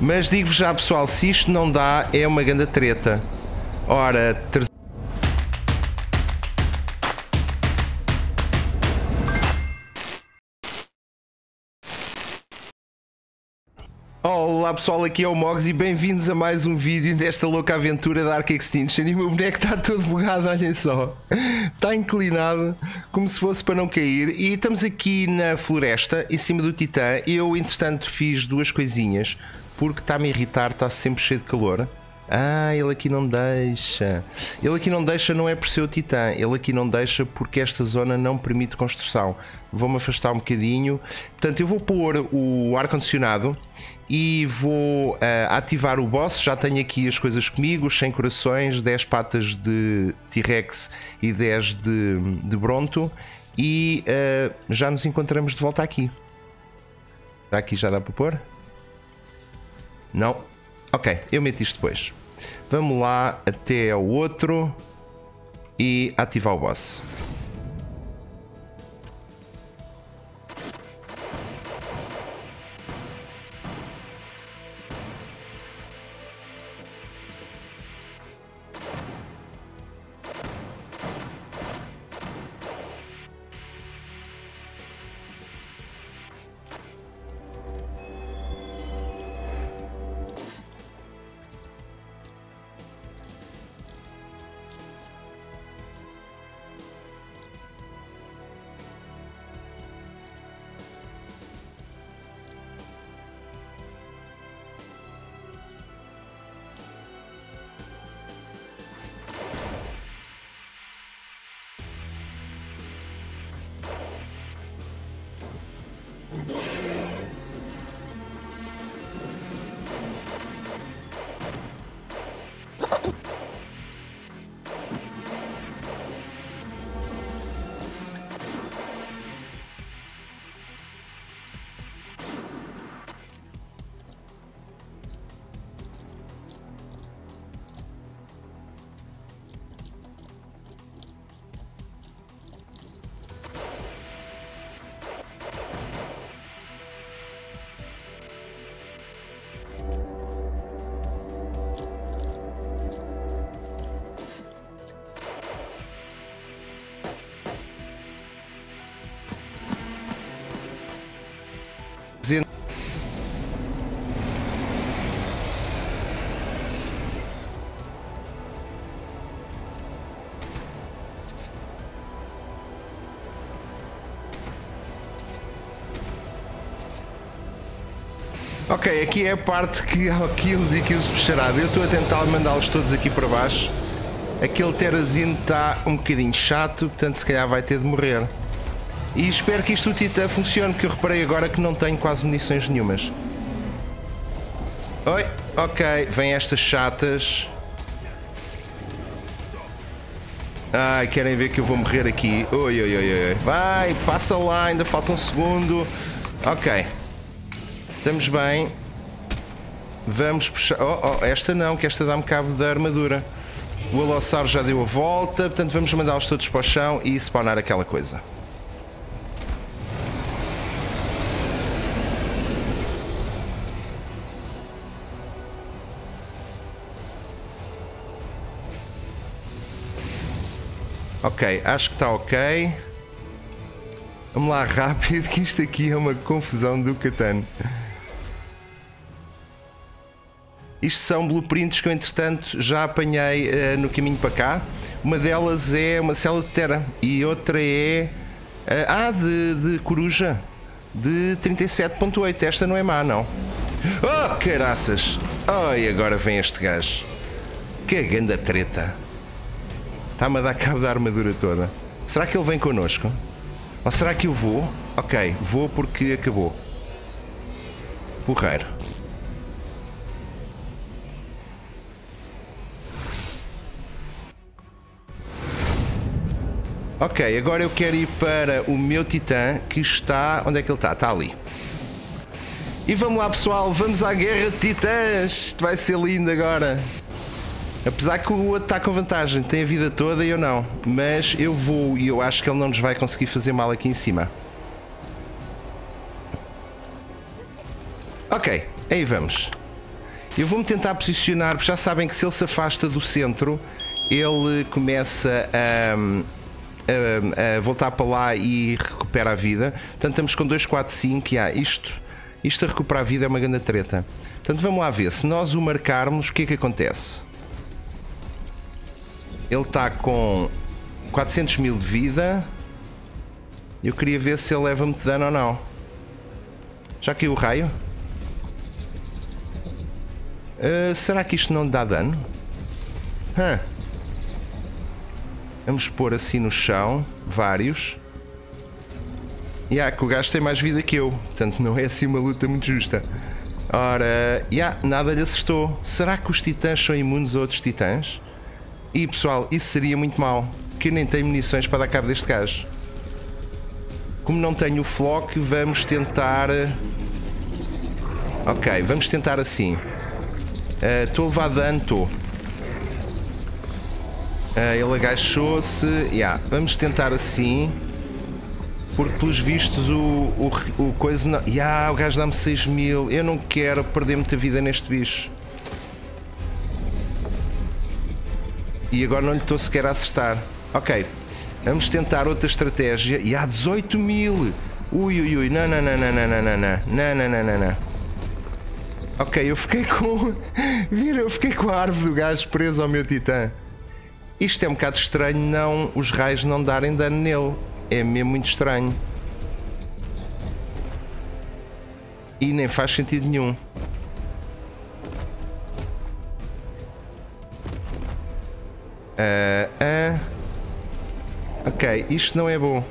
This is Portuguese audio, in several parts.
Mas digo-vos já, pessoal, se isto não dá, é uma grande treta. Ora, olá pessoal, aqui é o Mogs e bem-vindos a mais um vídeo desta louca aventura da Ark Extinction. E o meu boneco está todo bugado, olhem só. Está inclinado, como se fosse para não cair. E estamos aqui na floresta, em cima do Titã. Eu, entretanto, fiz duas coisinhas, porque está-me a irritar, está sempre cheio de calor. Ah, ele aqui não deixa. Ele aqui não deixa não é por ser o Titã. Ele aqui não deixa porque esta zona não permite construção. Vou-me afastar um bocadinho. Portanto, eu vou pôr o ar-condicionado e vou ativar o boss. Já tenho aqui as coisas comigo: 100 corações, 10 patas de T-Rex e 10 de Bronto. E já nos encontramos de volta aqui. Aqui já dá para pôr? Não? Ok, eu meto isto depois. Vamos lá até ao outro e ativar o boss. Ok, aqui é a parte que há quilos e quilos de bicharada. Eu estou a tentar mandá-los todos aqui para baixo. Aquele Terrazino está um bocadinho chato, portanto se calhar vai ter de morrer. E espero que isto do Titã funcione, porque eu reparei agora que não tenho quase munições nenhumas. Oi, ok, vem estas chatas. Ai, querem ver que eu vou morrer aqui. Oi, oi, oi, oi. Vai, passa lá, ainda falta um segundo. Ok. Estamos bem. Vamos puxar. Oh, esta não, que esta dá-me cabo da armadura. O Alossauro já deu a volta, portanto vamos mandá-los todos para o chão e spawnar aquela coisa. Ok, acho que está ok. Vamos lá rápido, que isto aqui é uma confusão do Catan. Isto são blueprints que eu entretanto já apanhei no caminho para cá. Uma delas é uma cela de Terra e outra é de coruja de 37.8. Esta não é má, não. Oh, caraças! Oh, e agora vem este gajo. Que grande treta. Está-me a dar cabo da armadura toda. Será que ele vem connosco? Ou será que eu vou? Ok, vou porque acabou. Porreiro. Ok, agora eu quero ir para o meu Titã, que está... Onde é que ele está? Está ali. E vamos lá, pessoal, vamos à guerra de titãs. Isto vai ser lindo agora. Apesar que o outro está com vantagem, tem a vida toda e eu não. Mas eu vou e eu acho que ele não nos vai conseguir fazer mal aqui em cima. Ok, aí vamos. Eu vou-me tentar posicionar, porque já sabem que se ele se afasta do centro, ele começa a voltar para lá e recupera a vida. Portanto, estamos com 2, 4, 5. Isto a recuperar a vida é uma grande treta. Portanto, vamos lá ver. Se nós o marcarmos, o que é que acontece? Ele está com 400 mil de vida. Eu queria ver se ele leva muito dano ou não. Já caiu o raio? Será que isto não lhe dá dano? Vamos pôr assim no chão. Vários. Que o gajo tem mais vida que eu. Portanto não é assim uma luta muito justa. Ora, nada lhe acertou. Será que os titãs são imunes a outros titãs? E pessoal, isso seria muito mau. Que eu nem tenho munições para dar cabo deste gajo. Como não tenho o flock, vamos tentar... Ok, vamos tentar assim. Estou a levar dano, estou. Ele agachou-se. Vamos tentar assim. Porque pelos vistos o coisa não... o gajo dá-me 6 mil. Eu não quero perder muita vida neste bicho. E agora não lhe estou sequer a acertar. Ok, vamos tentar outra estratégia. 18 mil. Ui, não. Ok, eu fiquei com... eu fiquei com a árvore do gajo preso ao meu titã. Isto é um bocado estranho, os raios não darem dano nele. É mesmo muito estranho. E nem faz sentido nenhum. Ok, isto não é bom.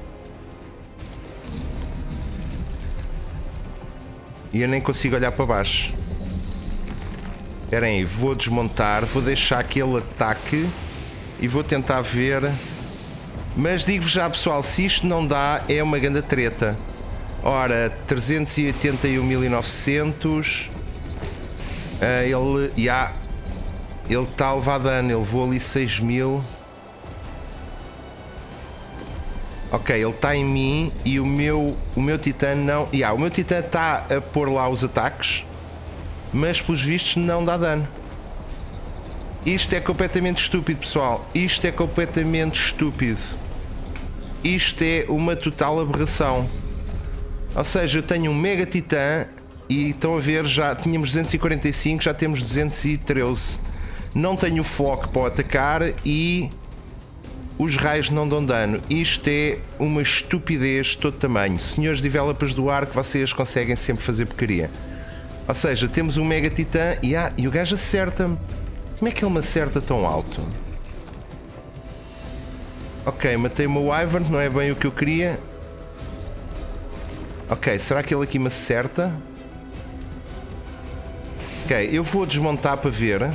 E eu nem consigo olhar para baixo. Espera aí, vou desmontar, vou deixar que ele ataque e vou tentar ver. Mas digo-vos já, pessoal, se isto não dá, é uma grande treta. Ora, 381.900. Ele está a levar dano, ele levou ali 6.000. Ok, ele está em mim e o meu titã não... o meu titã está a pôr lá os ataques, mas pelos vistos não dá dano. Isto é completamente estúpido, pessoal. Isto é completamente estúpido. Isto é uma total aberração. Ou seja, eu tenho um mega titã e estão a ver, já tínhamos 245, já temos 213. Não tenho flock para atacar e os raios não dão dano. Isto é uma estupidez de todo tamanho. Senhores developers do Ark, vocês conseguem sempre fazer porcaria. Ou seja, temos um mega titã e o gajo acerta-me. Como é que ele me acerta tão alto? Ok, matei o meu Wyvern, não é bem o que eu queria. Ok, será que ele aqui me acerta? Ok, eu vou desmontar para ver.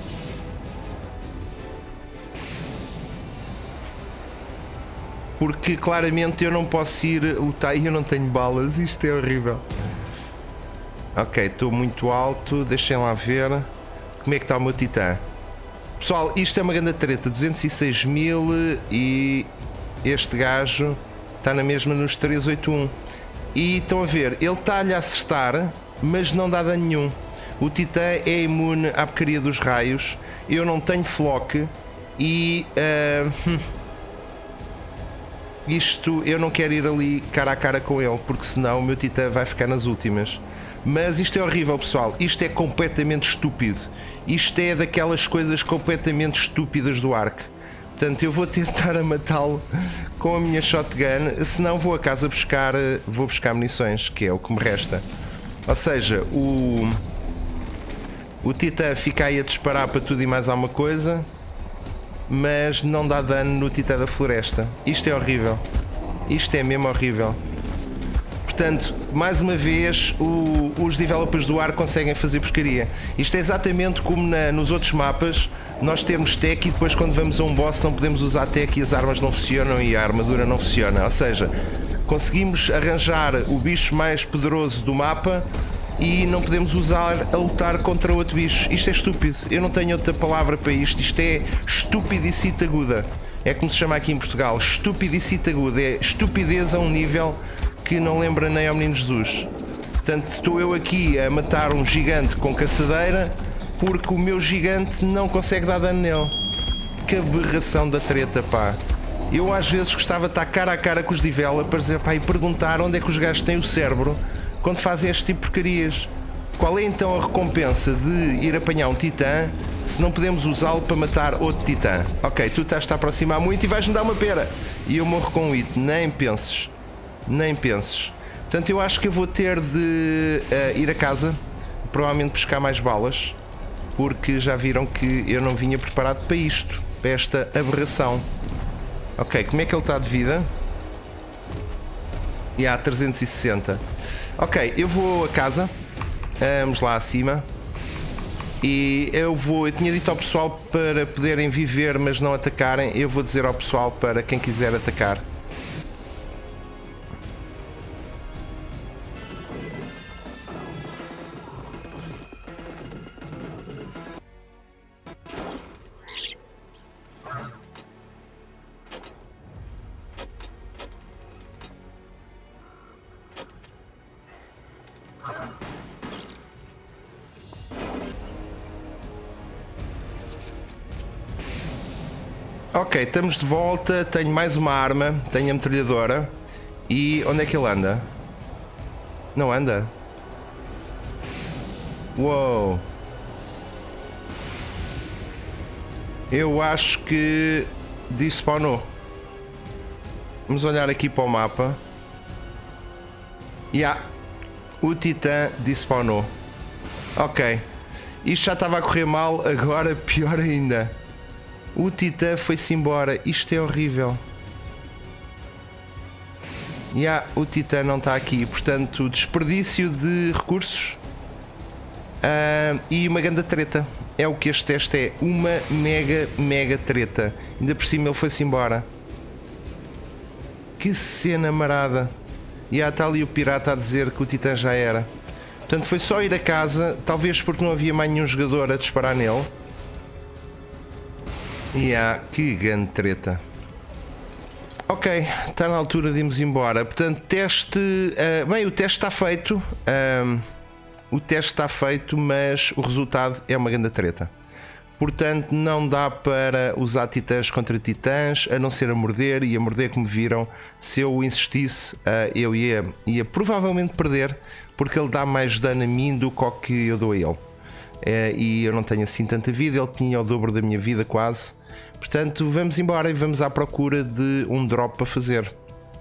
Porque claramente eu não posso ir lutar e eu não tenho balas, isto é horrível. Ok, estou muito alto, deixem lá ver. Como é que está o meu titã? Pessoal, isto é uma grande treta, 206 mil e este gajo está na mesma nos 381. E estão a ver, ele está-lhe a acertar, mas não dá dano nenhum. O titã é imune à porcaria dos raios, eu não tenho flock e... isto, eu não quero ir ali cara a cara com ele, porque senão o meu titã vai ficar nas últimas. Mas isto é horrível, pessoal. Isto é completamente estúpido. Isto é daquelas coisas completamente estúpidas do Ark. Portanto, eu vou tentar a matá-lo com a minha shotgun, senão vou a casa buscar, vou buscar munições, que é o que me resta. Ou seja, o titã fica aí a disparar para tudo e mais alguma coisa, mas não dá dano no titã da floresta. Isto é horrível. Isto é mesmo horrível. Portanto, mais uma vez, os developers do Ark conseguem fazer porcaria. Isto é exatamente como nos outros mapas. Nós temos tech e depois quando vamos a um boss não podemos usar tech e as armas não funcionam e a armadura não funciona. Ou seja, conseguimos arranjar o bicho mais poderoso do mapa e não podemos usar a lutar contra outro bicho. Isto é estúpido. Eu não tenho outra palavra para isto. Isto é estupidicita aguda. É como se chama aqui em Portugal. Estupidicita aguda. É estupidez a um nível que não lembra nem ao Menino Jesus. Portanto, estou eu aqui a matar um gigante com caçadeira porque o meu gigante não consegue dar dano nele. Que aberração da treta, pá. Eu às vezes gostava de estar cara a cara com os developers, pá, e perguntar onde é que os gajos têm o cérebro quando fazem este tipo de porcarias. Qual é então a recompensa de ir apanhar um titã se não podemos usá-lo para matar outro titã? Ok, tu estás-te a aproximar muito e vais-me dar uma pera. E eu morro com um hit, nem penses. Nem penses. Portanto, eu acho que eu vou ter de ir a casa, provavelmente pescar mais balas, porque já viram que eu não vinha preparado para isto, para esta aberração. Ok, como é que ele está de vida? E há 360. Ok, eu vou a casa. Vamos lá acima. E eu tinha dito ao pessoal para poderem viver, mas não atacarem. Eu vou dizer ao pessoal para quem quiser atacar. Ok, estamos de volta. Tenho mais uma arma. Tenho a metralhadora. E onde é que ele anda? Não anda? Uou. Eu acho que despawnou. Vamos olhar aqui para o mapa. O titã despawnou. Ok. Isto já estava a correr mal, agora pior ainda. O titã foi-se embora. Isto é horrível. O titã não está aqui. Portanto, desperdício de recursos. E uma grande treta. É o que este teste é. Uma mega treta. Ainda por cima ele foi-se embora. Que cena marada. Está ali o pirata a dizer que o titã já era. Portanto, foi só ir a casa. Talvez porque não havia mais nenhum jogador a disparar nele. Que grande treta. Ok, está na altura de irmos embora. Portanto, teste. Bem, o teste está feito. O teste está feito, mas o resultado é uma grande treta. Portanto, não dá para usar titãs contra titãs, a não ser a morder. E a morder, como viram, se eu insistisse, eu ia provavelmente perder, porque ele dá mais dano a mim do que ao que eu dou a ele. E eu não tenho assim tanta vida, ele tinha o dobro da minha vida quase. Portanto, vamos embora e vamos à procura de um drop para fazer.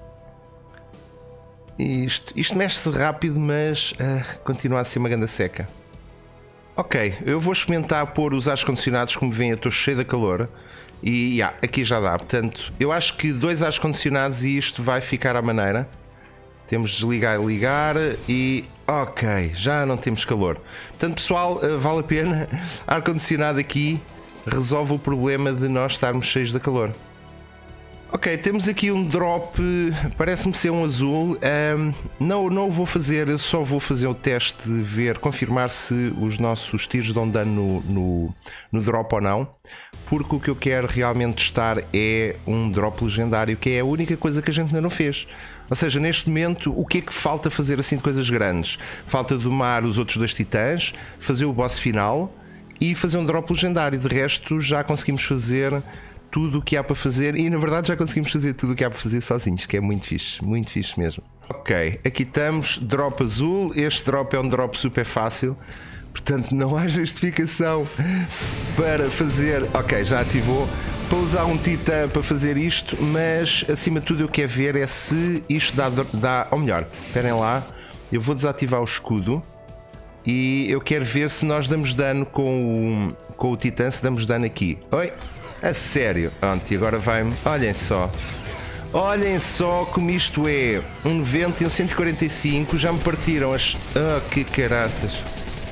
Isto mexe-se rápido, mas continua a ser uma grande seca. Ok, eu vou experimentar pôr os ares condicionados. Como veem, eu estou cheio de calor. E aqui já dá. Portanto, eu acho que 2 ares condicionados e isto vai ficar à maneira. Temos de desligar e ligar e... Ok, já não temos calor. Portanto, pessoal, vale a pena. Ar-condicionado aqui resolve o problema de nós estarmos cheios de calor. Ok, temos aqui um drop, parece-me ser um azul. Não o vou fazer, eu só vou fazer o teste de ver, confirmar se os nossos tiros dão dano no drop ou não. Porque o que eu quero realmente testar é um drop legendário, que é a única coisa que a gente ainda não fez. Ou seja, neste momento, o que é que falta fazer assim de coisas grandes? Falta domar os outros 2 titãs, fazer o boss final e fazer um drop legendário. De resto, já conseguimos fazer tudo o que há para fazer e na verdade já conseguimos fazer tudo o que há para fazer sozinhos, que é muito fixe mesmo. Ok, aqui estamos, drop azul. Este drop é um drop super fácil, portanto não há justificação para fazer. Ok, já ativou. Para usar um titã para fazer isto, mas acima de tudo eu quero ver é se isto dá ou melhor, esperem lá, eu vou desativar o escudo e eu quero ver se nós damos dano com o titã, se damos dano aqui. Oi? A sério? Pronto, e agora vai-me. Olhem só como isto é. Um 90 e um 145. Já me partiram as... que caraças.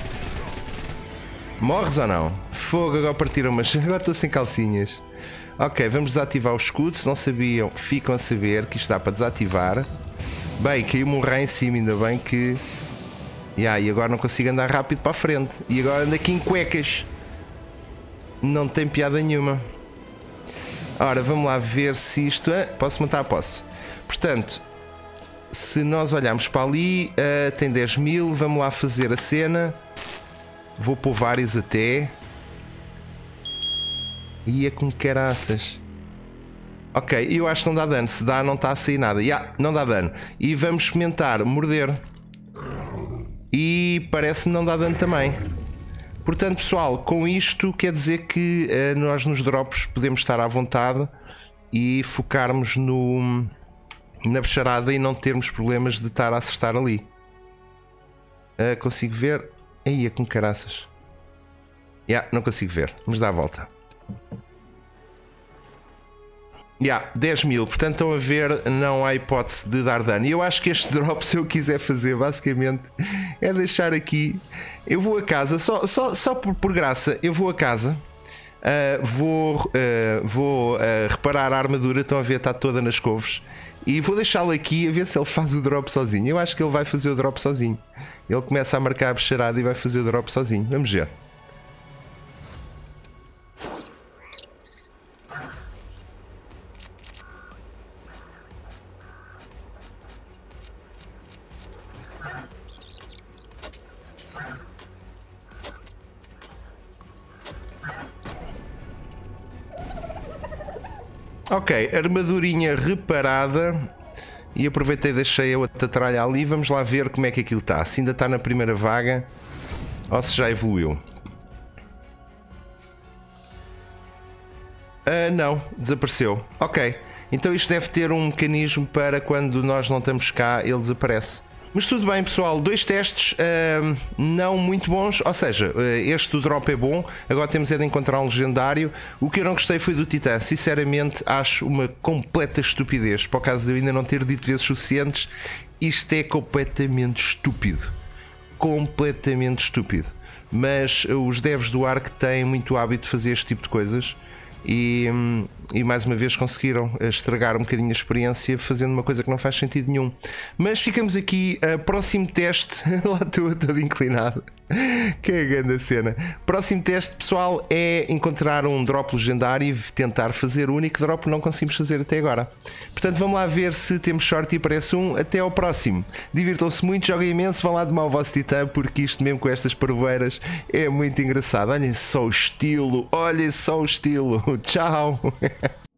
Morres ou não? Fogo, agora partiram, mas agora estou sem calcinhas. Ok, vamos desativar o escudo. Se não sabiam, ficam a saber que isto dá para desativar. Bem, caiu-me um raio em cima, ainda bem que... E agora não consigo andar rápido para a frente. E agora ando aqui em cuecas. Não tem piada nenhuma. Ora, vamos lá ver se isto... Posso matar? Posso. Portanto, se nós olharmos para ali, tem 10.000. Vamos lá fazer a cena. Vou pôr vários até. Ia com caraças. Ok, eu acho que não dá dano. Se dá, não está a sair nada. Não dá dano. E vamos experimentar morder. E parece-me não dá dano também. Portanto, pessoal, com isto quer dizer que nós nos drops podemos estar à vontade e focarmos na bicharada e não termos problemas de estar a acertar ali. Consigo ver? Aí é com caraças. Não consigo ver. Vamos dar a volta. 10 mil, portanto estão a ver, não há hipótese de dar dano. E eu acho que este drop, se eu quiser fazer, basicamente é deixar aqui. Eu vou a casa, só por graça, eu vou a casa, vou reparar a armadura, estão a ver, está toda nas couves, e vou deixá-lo aqui a ver se ele faz o drop sozinho. Eu acho que ele vai fazer o drop sozinho. Ele começa a marcar a bicharada e vai fazer o drop sozinho. Vamos ver. Ok, armadurinha reparada. E aproveitei e deixei a outra tralha ali. Vamos lá ver como é que aquilo está. Se ainda está na primeira vaga ou se já evoluiu. Não, desapareceu. Ok, então isto deve ter um mecanismo para quando nós não estamos cá, ele desaparece. Mas tudo bem, pessoal, 2 testes não muito bons, ou seja, este do drop é bom, agora temos é de encontrar um legendário. O que eu não gostei foi do Titã, sinceramente acho uma completa estupidez, por causa de eu ainda não ter dito vezes suficientes, isto é completamente estúpido, mas os devs do Ark têm muito hábito de fazer este tipo de coisas. E mais uma vez conseguiram estragar um bocadinho a experiência fazendo uma coisa que não faz sentido nenhum. Mas ficamos aqui, próximo teste. Lá estou todo inclinado. Que é a grande cena. Próximo teste, pessoal, é encontrar um drop legendário e tentar fazer o único drop que não conseguimos fazer até agora. Portanto, vamos lá ver se temos sorte e aparece um. Até ao próximo. Divirtam-se muito, joguem imenso, vão lá domar o vosso titã, porque isto mesmo com estas parvoeiras é muito engraçado. Olhem só o estilo, Tchau.